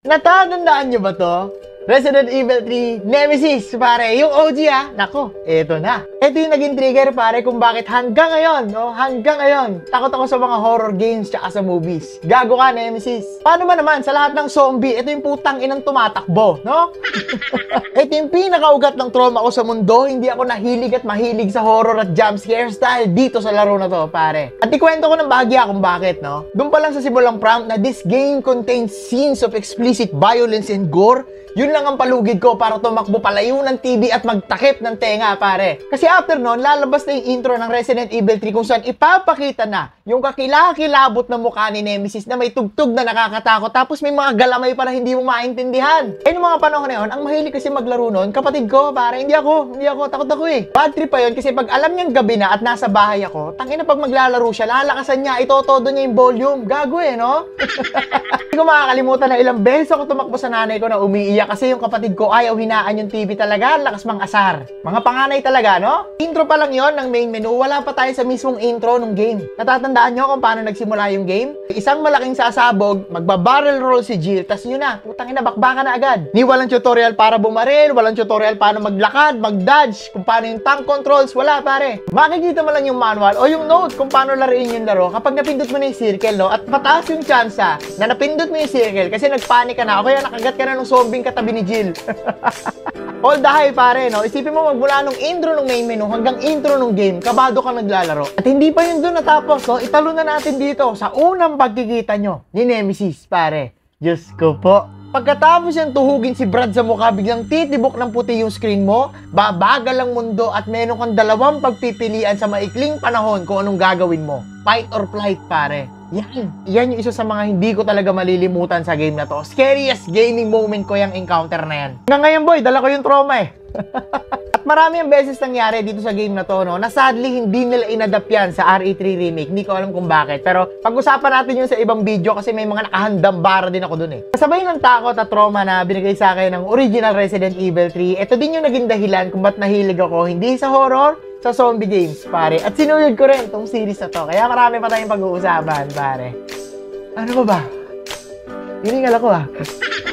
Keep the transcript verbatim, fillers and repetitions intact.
Natatandaan nyo ba to? Resident Evil three Nemesis, pare. Yung O G ah. Nako, eto na. Ito yung naging trigger, pare, kung bakit hanggang ngayon, no? Hanggang ngayon, takot ako sa mga horror games tsaka sa movies. Gago ka, Nemesis. Paano man naman, sa lahat ng zombie, ito yung putang inang tumatakbo, no? Ito yung pinakaugat ng trauma ko sa mundo. Hindi ako nahilig at mahilig sa horror at jump scares dahil dito sa laro na to, pare. At ikwento ko ng bahagya kung bakit, no? Doon pa lang sa simulang prompt na this game contains scenes of explicit violence and gore. Yun lang ang palugid ko para tumakbo palayo ng T V at magtakip ng tenga, pare. Kasi after nun, lalabas na yung intro ng Resident Evil three kung saan ipapakita na yung kakilakilabot na mukha ni Nemesis na may tugtog na nakakatakot tapos may mga galamay para hindi mo maintindihan. Eh, yung mga panahon na yun, ang mahilig kasi maglaro nun, kapatid ko, pare, hindi ako, hindi ako, takot ako eh. Bad trip pa yun kasi pag alam niyang gabi na at nasa bahay ako, tangina pag maglalaro siya, lalakasan niya, itotodo niya yung volume. Gago eh, no? Hindi ko makakalimutan na ilang beses ako tumakbo sa nanay ko na umiiyak kasi yung kapatid ko ayaw hinaan yung T V talaga, lakas mang asar. Mga panganay talaga, no? Intro pa lang yon ng main menu, wala pa tayo sa mismong intro ng game. Natatandaan nyo kung paano nagsimula yung game? Isang malaking sasabog, magba-barrel roll si Jill, tas yun na, putang ina, bakbaka na agad. Ni walang tutorial para bumaril, walang tutorial paano maglakad, mag-dodge, kung paano yung tank controls, wala pare. Makikita mo lang yung manual o yung note kung paano laruin yung laro kapag napindot mo na yung circle, no? At pataas yung chance na napindot mo yung circle kasi nagpanik ka na o kaya nakagat ka na ng zombie katabi ni Jill. All the high, pare, no? Isipin mo magmula nung intro ng main menu hanggang intro ng game, kabado ka naglalaro. At hindi pa yun doon natapos, no? Italo na natin dito sa unang pagkikita nyo ni Nemesis, pare. Diyos ko po. Pagkatapos yung tuhugin si Brad sa mukha, biglang titibok ng puti yung screen mo, babagal ang mundo at meron kang dalawang pagpipilian sa maikling panahon kung anong gagawin mo. Fight or flight, pare. Yan. Yan yung isa sa mga hindi ko talaga malilimutan sa game na to. Scariest gaming moment ko yung encounter na yan. Hanggang ngayon, boy, dala ko yung trauma eh. At marami ang beses nangyari dito sa game na to, no, na sadly hindi nila inadapt yan sa R E three remake. Hindi ko alam kung bakit. Pero pag-usapan natin yun sa ibang video kasi may mga nakahandang bara din ako dun eh. Kasabay ng takot at trauma na binigay sa akin ng original Resident Evil three, ito din yung naging dahilan kung ba't nahilig ako hindi sa horror, sa zombie games, pare. At sinuyod ko rin itong series na to. Kaya marami pa tayong pag-uusapan, pare. Ano ba ba? Hiningal ako ah.